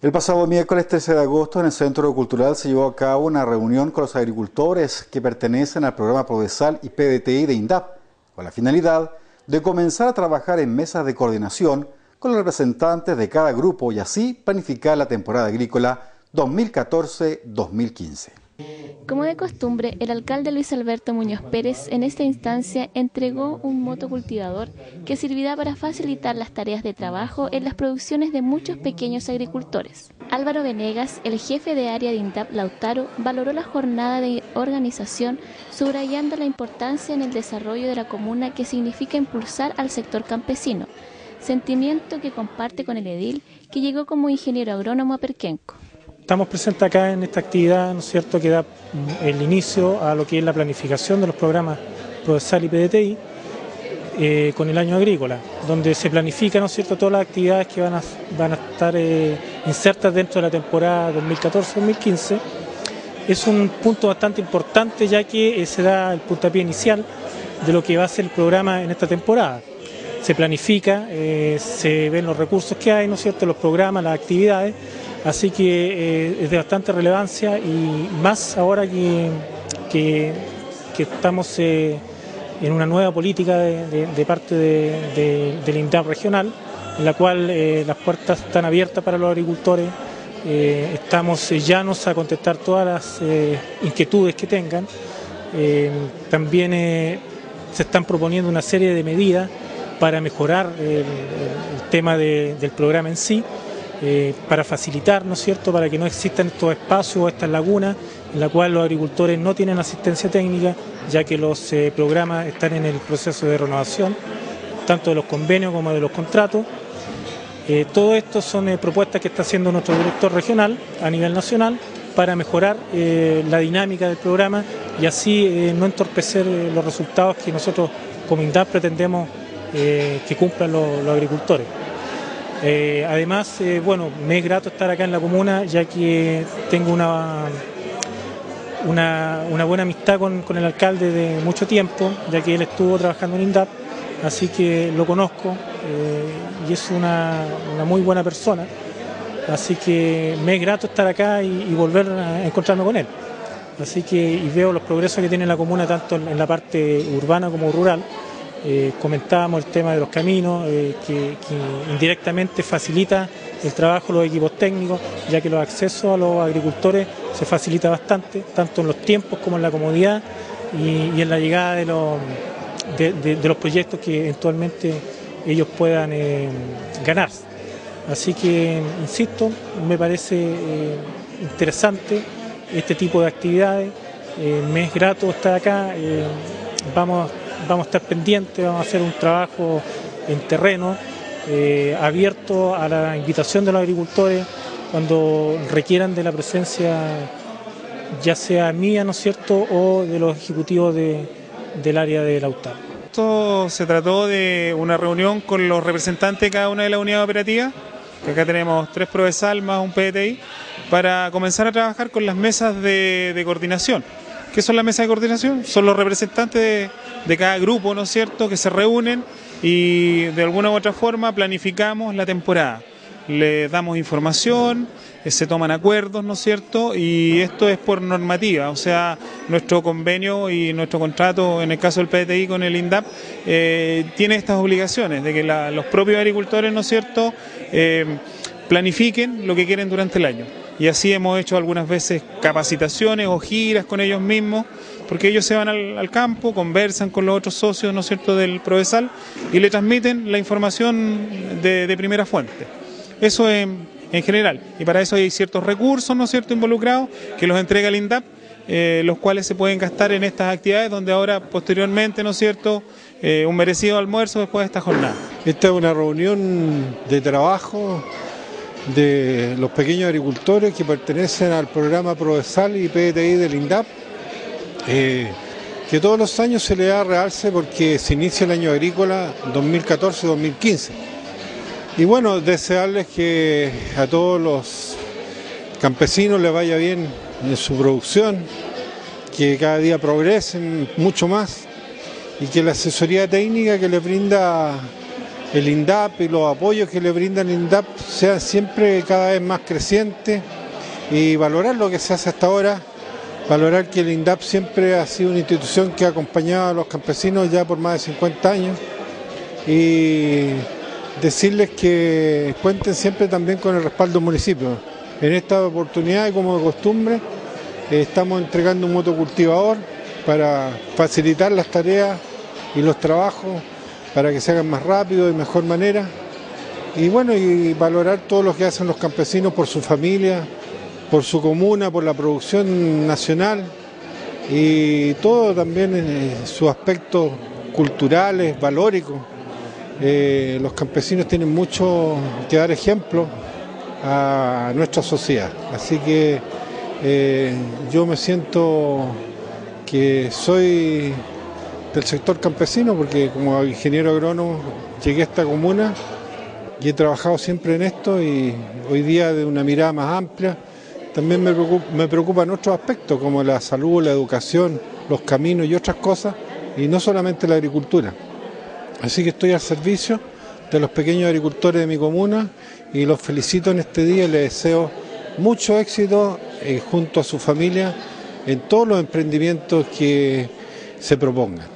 El pasado miércoles 13 de agosto en el Centro Cultural se llevó a cabo una reunión con los agricultores que pertenecen al programa Prodesal y PDTI de INDAP, con la finalidad de comenzar a trabajar en mesas de coordinación con los representantes de cada grupo y así planificar la temporada agrícola 2014-2015. Como de costumbre, el alcalde Luis Alberto Muñoz Pérez en esta instancia entregó un motocultivador que servirá para facilitar las tareas de trabajo en las producciones de muchos pequeños agricultores. Álvaro Venegas, el jefe de área de INDAP Lautaro, valoró la jornada de organización, subrayando la importancia en el desarrollo de la comuna que significa impulsar al sector campesino, sentimiento que comparte con el edil, que llegó como ingeniero agrónomo a Perquenco. Estamos presentes acá en esta actividad, ¿no es cierto?, que da el inicio a lo que es la planificación de los programas Prodesal y PDTI con el año agrícola, donde se planifican, ¿no es cierto?, todas las actividades que van a estar insertas dentro de la temporada 2014-2015. Es un punto bastante importante, ya que se da el puntapié inicial de lo que va a ser el programa en esta temporada. Se planifica, se ven los recursos que hay, ¿no es cierto?, los programas, las actividades. Así que es de bastante relevancia y más ahora que estamos en una nueva política de parte del INDAP regional, en la cual las puertas están abiertas para los agricultores, estamos llanos a contestar todas las inquietudes que tengan. También se están proponiendo una serie de medidas para mejorar el tema del programa en sí. Para facilitar, ¿no es cierto?, para que no existan estos espacios o estas lagunas en las cuales los agricultores no tienen asistencia técnica, ya que los programas están en el proceso de renovación, tanto de los convenios como de los contratos. Todo esto son propuestas que está haciendo nuestro director regional a nivel nacional para mejorar la dinámica del programa y así no entorpecer los resultados que nosotros como INDAP pretendemos que cumplan los agricultores. Además, bueno, me es grato estar acá en la comuna, ya que tengo una buena amistad con el alcalde de mucho tiempo, ya que él estuvo trabajando en INDAP, así que lo conozco y es una muy buena persona, así que me es grato estar acá y volver a encontrarme con él. Así que y veo los progresos que tiene la comuna tanto en la parte urbana como rural. Comentábamos el tema de los caminos, que indirectamente facilita el trabajo de los equipos técnicos, ya que los accesos a los agricultores se facilita bastante, tanto en los tiempos como en la comodidad y en la llegada de los proyectos que eventualmente ellos puedan ganar. Así que, insisto, me parece interesante este tipo de actividades, me es grato estar acá, vamos a estar pendientes, vamos a hacer un trabajo en terreno, abierto a la invitación de los agricultores cuando requieran de la presencia, ya sea mía, ¿no es cierto?, o de los ejecutivos del área de Lautaro. Esto se trató de una reunión con los representantes de cada una de las unidades operativas, que acá tenemos 3 Prodesal más un PDTI, para comenzar a trabajar con las mesas de coordinación. ¿Qué son las mesas de coordinación? Son los representantes de cada grupo, ¿no es cierto?, que se reúnen y de alguna u otra forma planificamos la temporada. Le damos información, se toman acuerdos, ¿no es cierto?, y esto es por normativa, o sea, nuestro convenio y nuestro contrato, en el caso del PDTI con el INDAP, tiene estas obligaciones de que los propios agricultores, ¿no es cierto?, planifiquen lo que quieren durante el año. Y así hemos hecho algunas veces capacitaciones o giras con ellos mismos, porque ellos se van al campo, conversan con los otros socios, ¿no es cierto?, del Prodesal y le transmiten la información de primera fuente. Eso en general. Y para eso hay ciertos recursos, ¿no es cierto?, involucrados, que los entrega el INDAP, los cuales se pueden gastar en estas actividades, donde ahora posteriormente, ¿no es cierto?, un merecido almuerzo después de esta jornada. Esta es una reunión de trabajo de los pequeños agricultores que pertenecen al programa Prodesal y PDTI del INDAP, que todos los años se le da realce porque se inicia el año agrícola 2014-2015. Y bueno, desearles que a todos los campesinos les vaya bien en su producción, que cada día progresen mucho más y que la asesoría técnica que les brinda el INDAP y los apoyos que le brinda el INDAP sean siempre cada vez más crecientes y valorar lo que se hace hasta ahora, valorar que el INDAP siempre ha sido una institución que ha acompañado a los campesinos ya por más de 50 años y decirles que cuenten siempre también con el respaldo del municipio. En esta oportunidad, y como de costumbre, estamos entregando un motocultivador para facilitar las tareas y los trabajos, para que se hagan más rápido y de mejor manera. Y bueno, y valorar todo lo que hacen los campesinos por su familia, por su comuna, por la producción nacional y todo también en sus aspectos culturales, valóricos. Los campesinos tienen mucho que dar ejemplo a nuestra sociedad. Así que yo me siento que soy del sector campesino porque como ingeniero agrónomo llegué a esta comuna y he trabajado siempre en esto y hoy día de una mirada más amplia también me preocupan otros aspectos como la salud, la educación, los caminos y otras cosas y no solamente la agricultura. Así que estoy al servicio de los pequeños agricultores de mi comuna y los felicito en este día y les deseo mucho éxito junto a su familia en todos los emprendimientos que se propongan.